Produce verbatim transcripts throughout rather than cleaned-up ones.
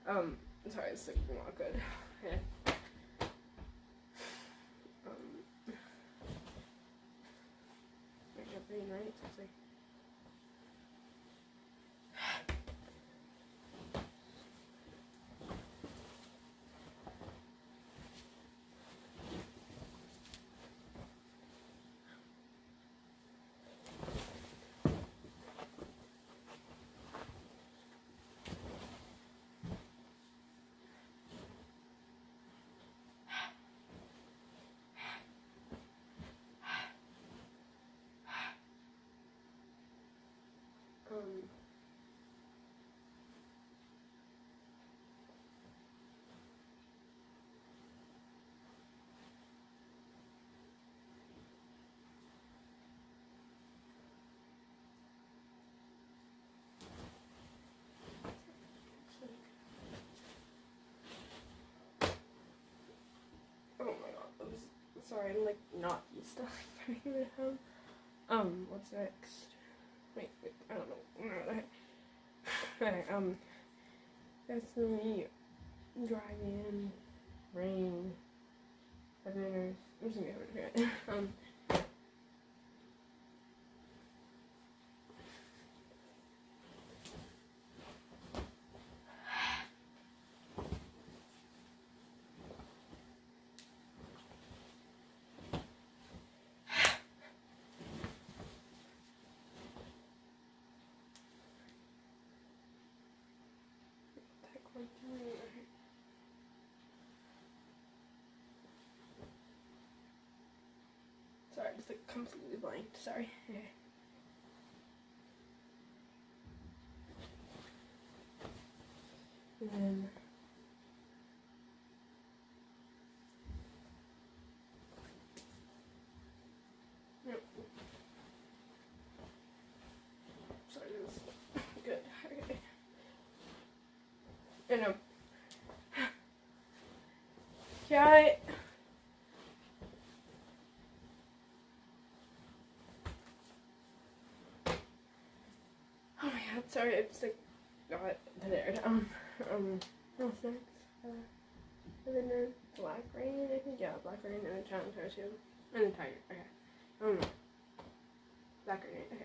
Um, sorry, it's like not good. Okay. Um, make it rain, right? So it's like. Um, oh my god, I'm s- sorry, I'm like not used to like talking at home. Um, what's next? Wait, wait, I don't know. Okay, okay um, that's me driving, rain, dinners. I'm just gonna go over here. Um, sorry, just like completely blanked. Sorry. Okay. And then. Yep. Sorry, this is good. Okay. I know. Yeah. Oh my god, sorry, I just like got tired. Um, um, what's next? Uh, and then there's Black Rain, I think, yeah, Black Rain and a Challenge Show too. And a Tiger, okay. Um, Black Rain, okay.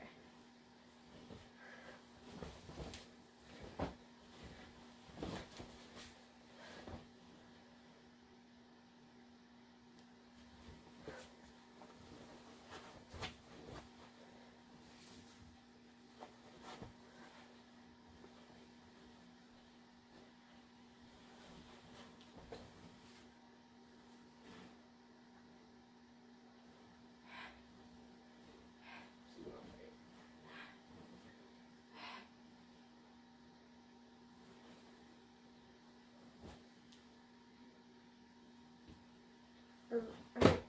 Um, I don't,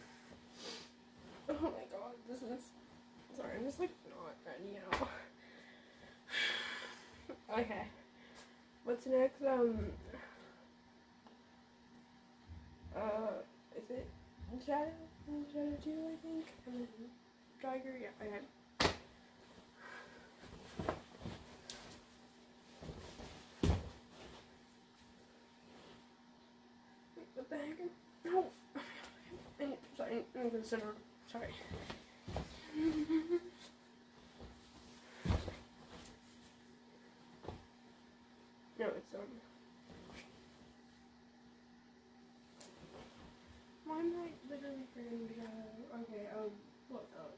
oh my god, this is, sorry, I'm just like not ready now. Okay, what's next? Um, uh, is it Shadow? Shadow two, I think? And then Tiger, yeah, okay. What the heck? No. I'm sorry, I'm gonna sit on. Sorry. No, it's um. Why am I literally forgetting Shadow? Okay, um, what else?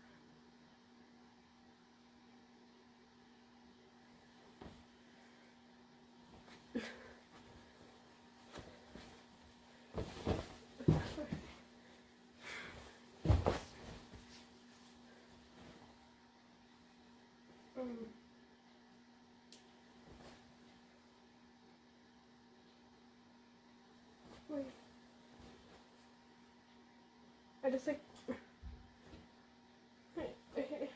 Um. Wait. I just like. Wait, okay.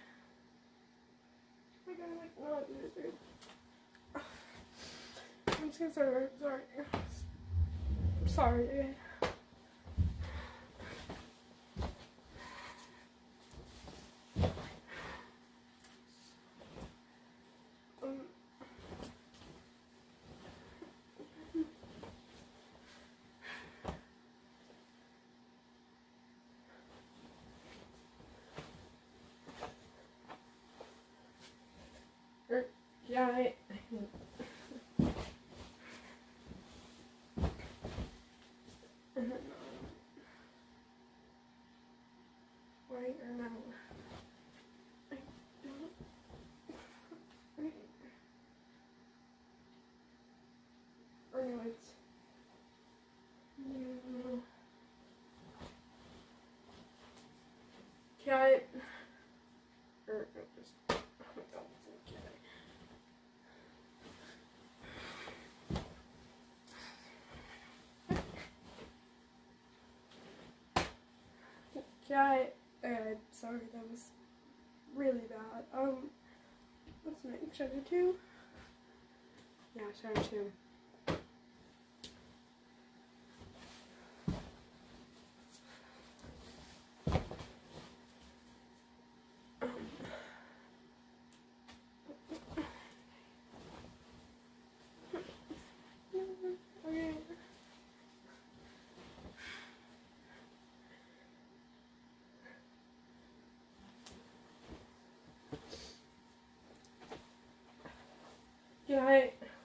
I gotta like not do this weird. I'm just gonna start over. Sorry. Sorry. Okay. Um. Yeah, I... And then, um, right or no? I don't... Right. Or no, it's... No. Cat. Or, no, just... Oh my god, it's a cat. Cat. Uh, sorry, that was really bad. Um, what's next? Shadow two? Yeah, Shadow two. Okay. Yeah, I...